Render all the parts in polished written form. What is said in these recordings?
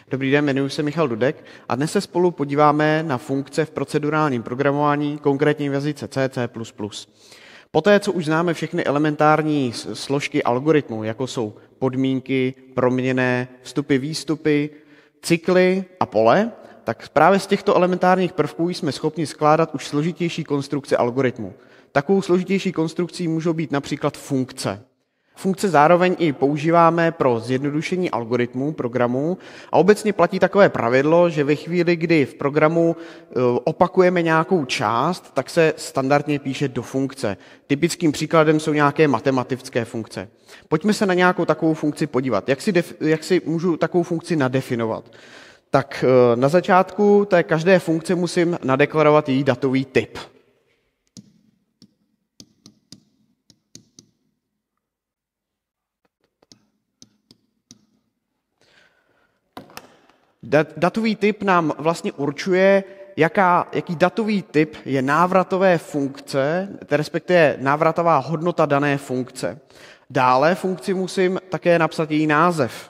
Dobrý den, jmenuji se Michal Dudek a dnes se spolu podíváme na funkce v procedurálním programování, konkrétně v jazyce C, C++. Poté, co už známe všechny elementární složky algoritmu, jako jsou podmínky, proměnné, vstupy, výstupy, cykly a pole, tak právě z těchto elementárních prvků jsme schopni skládat už složitější konstrukce algoritmu. Takovou složitější konstrukcí můžou být například funkce. Funkce zároveň i používáme pro zjednodušení algoritmů, programů a obecně platí takové pravidlo, že ve chvíli, kdy v programu opakujeme nějakou část, tak se standardně píše do funkce. Typickým příkladem jsou nějaké matematické funkce. Pojďme se na nějakou takovou funkci podívat. Jak si můžu takovou funkci nadefinovat? Tak na začátku té každé funkce musím nadeklarovat její datový typ. Datový typ nám vlastně určuje, jaký datový typ je návratové funkce, respektive návratová hodnota dané funkce. Dále funkci musím také napsat její název.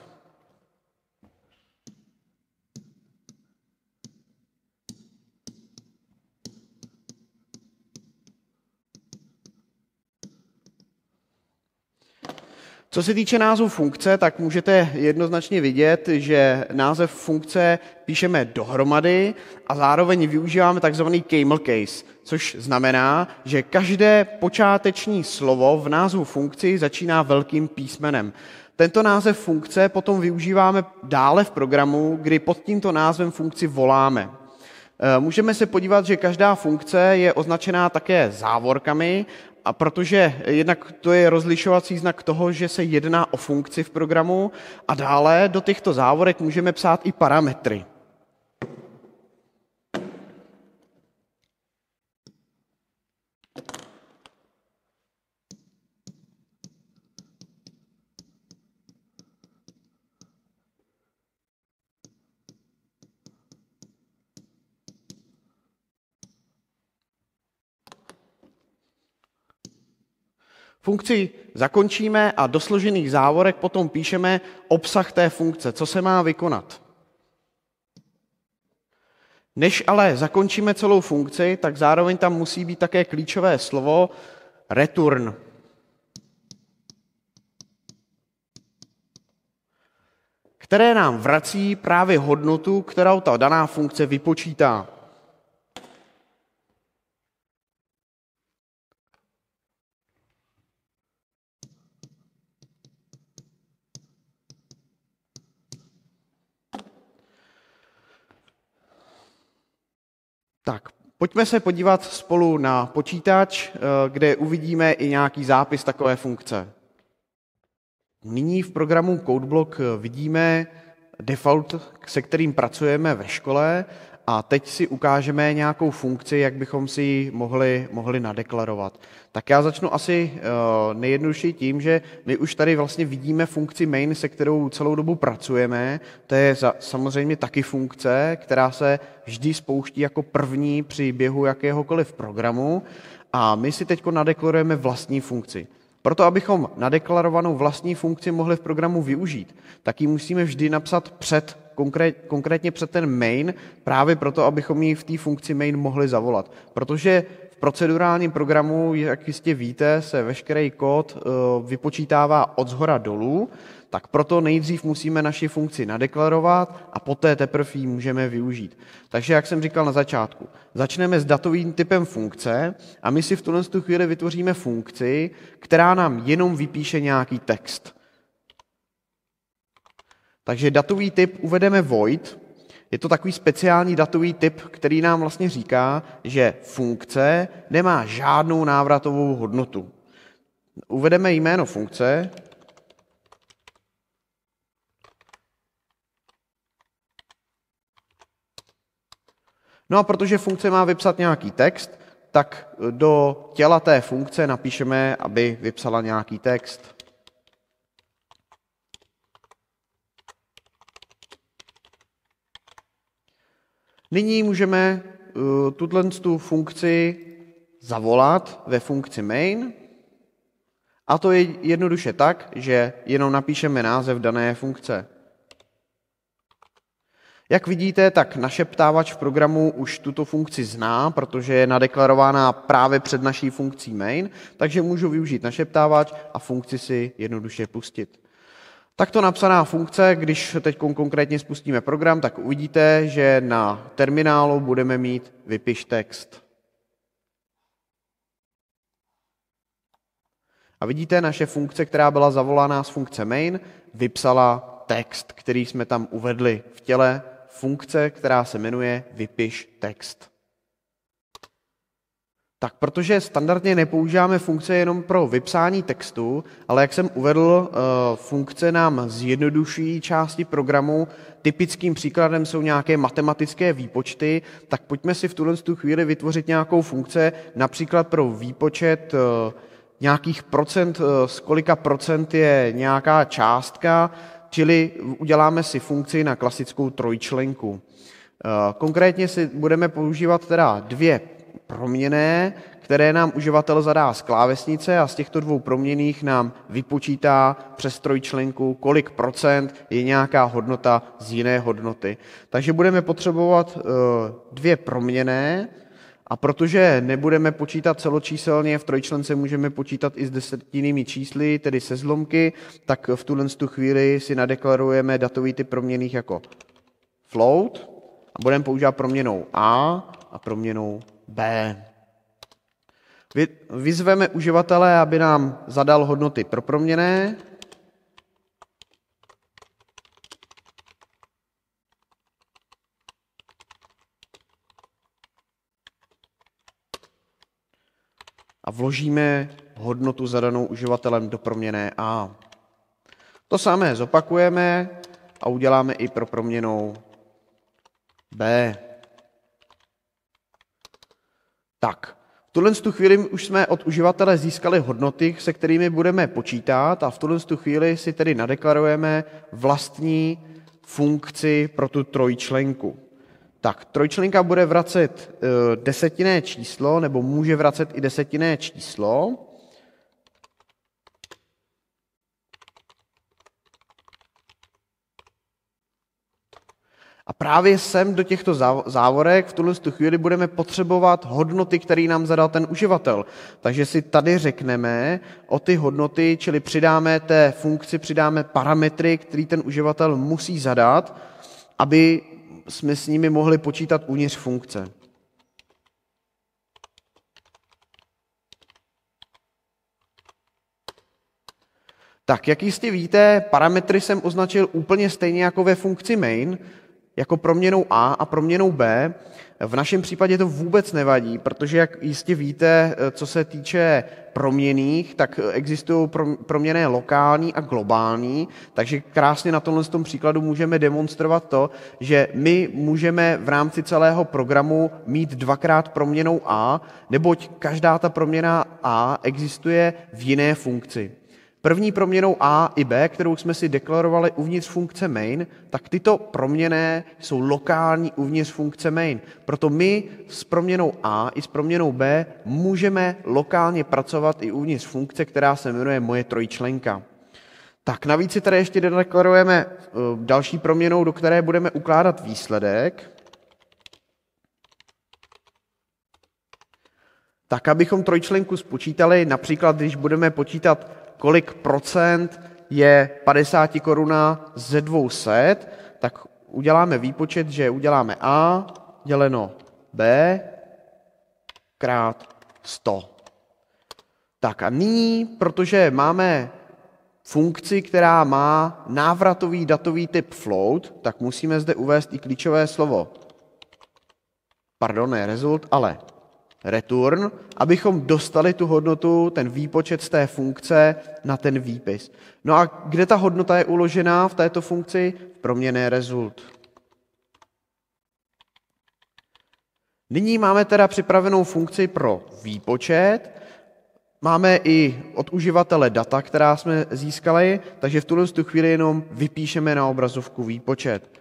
Co se týče názvu funkce, tak můžete jednoznačně vidět, že název funkce píšeme dohromady a zároveň využíváme takzvaný camel case, což znamená, že každé počáteční slovo v názvu funkci začíná velkým písmenem. Tento název funkce potom využíváme dále v programu, kdy pod tímto názvem funkci voláme. Můžeme se podívat, že každá funkce je označená také závorkami, a protože jednak to je rozlišovací znak toho, že se jedná o funkci v programu a dále do těchto závorek můžeme psát i parametry. Funkci zakončíme a do složených závorek potom píšeme obsah té funkce, co se má vykonat. Než ale zakončíme celou funkci, tak zároveň tam musí být také klíčové slovo return. Které nám vrací právě hodnotu, kterou ta daná funkce vypočítá. Tak, pojďme se podívat spolu na počítač, kde uvidíme i nějaký zápis takové funkce. Nyní v programu CodeBlock vidíme default, se kterým pracujeme ve škole a teď si ukážeme nějakou funkci, jak bychom si ji mohli nadeklarovat. Tak já začnu asi nejjednodušeji tím, že my už tady vlastně vidíme funkci main, se kterou celou dobu pracujeme. To je samozřejmě taky funkce, která se vždy spouští jako první při běhu jakéhokoliv programu a my si teď nadeklarujeme vlastní funkci. Proto, abychom nadeklarovanou vlastní funkci mohli v programu využít, tak ji musíme vždy napsat konkrétně před ten main, právě proto, abychom ji v té funkci main mohli zavolat. Protože v procedurálním programu, jak jistě víte, se veškerý kód vypočítává od shora dolů, tak proto nejdřív musíme naši funkci nadeklarovat a poté teprve ji můžeme využít. Takže, jak jsem říkal na začátku, začneme s datovým typem funkce a my si v tuhle chvíli vytvoříme funkci, která nám jenom vypíše nějaký text. Takže datový typ uvedeme void. Je to takový speciální datový typ, který nám vlastně říká, že funkce nemá žádnou návratovou hodnotu. Uvedeme jméno funkce. No a protože funkce má vypsat nějaký text, tak do těla té funkce napíšeme, aby vypsala nějaký text. Nyní můžeme tuto funkci zavolat ve funkci main a to je jednoduše tak, že jenom napíšeme název dané funkce. Jak vidíte, tak našeptávač v programu už tuto funkci zná, protože je nadeklarovaná právě před naší funkcí main, takže můžu využít našeptávač a funkci si jednoduše pustit. Takto napsaná funkce, když teď konkrétně spustíme program, tak uvidíte, že na terminálu budeme mít vypiš text. A vidíte, naše funkce, která byla zavolaná z funkce main, vypsala text, který jsme tam uvedli v těle funkce, která se jmenuje vypiš text. Tak protože standardně nepoužíváme funkce jenom pro vypsání textu, ale jak jsem uvedl, funkce nám zjednodušují části programu. Typickým příkladem jsou nějaké matematické výpočty, tak pojďme si v tuhle chvíli vytvořit nějakou funkce, například pro výpočet nějakých procent, z kolika procent je nějaká částka, čili uděláme si funkci na klasickou trojčlenku. Konkrétně si budeme používat teda dvě proměnné, které nám uživatel zadá z klávesnice a z těchto dvou proměnných nám vypočítá přes trojčlenku, kolik procent je nějaká hodnota z jiné hodnoty. Takže budeme potřebovat dvě proměnné a protože nebudeme počítat celočíselně, v trojčlence můžeme počítat i s desetinými čísly, tedy se zlomky, tak v tuhle chvíli si nadeklarujeme datový typ proměnných jako float a budeme používat proměnnou a proměnnou b. Vyzveme uživatele, aby nám zadal hodnoty pro proměnné. A vložíme hodnotu zadanou uživatelem do proměnné a. To samé zopakujeme a uděláme i pro proměnnou b. Tak, v tuhle chvíli už jsme od uživatele získali hodnoty, se kterými budeme počítat a v tuhle chvíli si tedy nadeklarujeme vlastní funkci pro tu trojčlenku. Tak, trojčlenka bude vracet desetinné číslo, nebo může vracet i desetinné číslo. A právě sem do těchto závorek v tuhle chvíli budeme potřebovat hodnoty, které nám zadal ten uživatel. Takže si tady řekneme o ty hodnoty, čili přidáme té funkci, přidáme parametry, které ten uživatel musí zadat, aby jsme s nimi mohli počítat uvnitř funkce. Tak, jak jistě víte, parametry jsem označil úplně stejně jako ve funkci main, jako proměnou a proměnou b. V našem případě to vůbec nevadí, protože jak jistě víte, co se týče proměnných, tak existují proměnné lokální a globální, takže krásně na tomhle příkladu můžeme demonstrovat to, že my můžeme v rámci celého programu mít dvakrát proměnou a, neboť každá ta proměna a existuje v jiné funkci. První proměnou a i b, kterou jsme si deklarovali uvnitř funkce main, tak tyto proměnné jsou lokální uvnitř funkce main. Proto my s proměnou a i s proměnou b můžeme lokálně pracovat i uvnitř funkce, která se jmenuje moje trojčlenka. Tak navíc si tady ještě deklarujeme další proměnou, do které budeme ukládat výsledek. Tak, abychom trojčlenku spočítali, například když budeme počítat, kolik procent je 50 koruna ze 200, tak uděláme výpočet, že uděláme a děleno b krát 100. Tak a nyní, protože máme funkci, která má návratový datový typ float, tak musíme zde uvést i klíčové slovo. Pardon, ne result, ale return, abychom dostali tu hodnotu, ten výpočet z té funkce na ten výpis. No a kde ta hodnota je uložená v této funkci? V proměnné result. Nyní máme teda připravenou funkci pro výpočet. Máme i od uživatele data, která jsme získali, takže v tuhle chvíli jenom vypíšeme na obrazovku výpočet.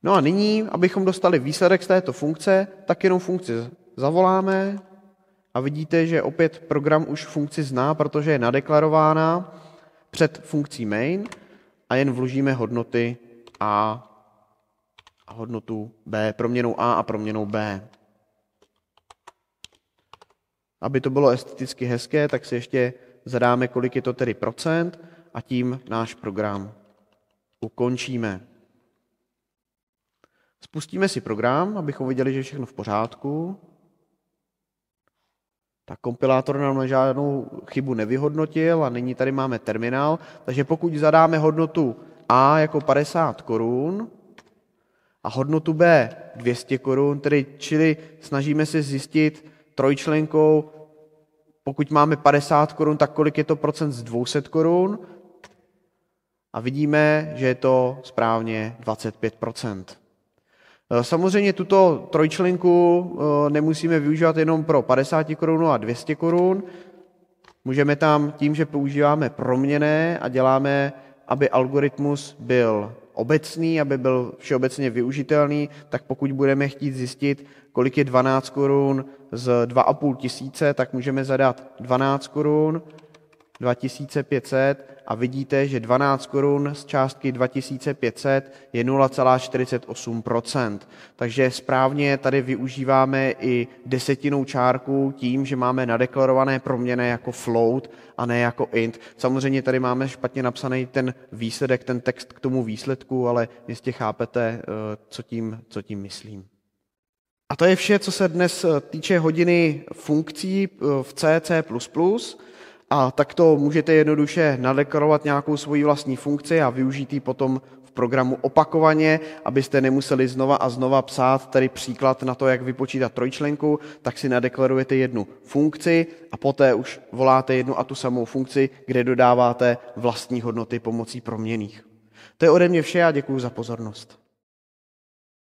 No a nyní, abychom dostali výsledek z této funkce, tak jenom funkci zavoláme a vidíte, že opět program už funkci zná, protože je nadeklarována před funkcí main a jen vložíme hodnoty a hodnotu b, proměnou a proměnou b. Aby to bylo esteticky hezké, tak si ještě zadáme, kolik je to tedy procent a tím náš program ukončíme. Spustíme si program, abychom viděli, že je všechno v pořádku. Tak kompilátor nám na žádnou chybu nevyhodnotil a nyní tady máme terminál, takže pokud zadáme hodnotu a jako 50 korun a hodnotu b 200 korun, čili snažíme se zjistit trojčlenkou, pokud máme 50 korun, tak kolik je to procent z 200 korun a vidíme, že je to správně 25%. Samozřejmě tuto trojčlenku nemusíme využívat jenom pro 50 korun a 200 korun. Můžeme tam tím, že používáme proměnné a děláme, aby algoritmus byl obecný, aby byl všeobecně využitelný, tak pokud budeme chtít zjistit, kolik je 12 korun z 2,5 tisíce, tak můžeme zadat 12 korun, 2500 a vidíte, že 12 korun z částky 2500 je 0,48%. Takže správně tady využíváme i desetinou čárku tím, že máme nadeklarované proměnné jako float a ne jako int. Samozřejmě tady máme špatně napsaný ten výsledek, ten text k tomu výsledku, ale jistě chápete, co tím myslím. A to je vše, co se dnes týče hodiny funkcí v C, C++. A takto můžete jednoduše nadeklarovat nějakou svoji vlastní funkci a využít ji potom v programu opakovaně, abyste nemuseli znova a znova psát tady příklad na to, jak vypočítat trojčlenku, tak si nadeklarujete jednu funkci a poté už voláte jednu a tu samou funkci, kde dodáváte vlastní hodnoty pomocí proměnných. To je ode mě vše a děkuji za pozornost.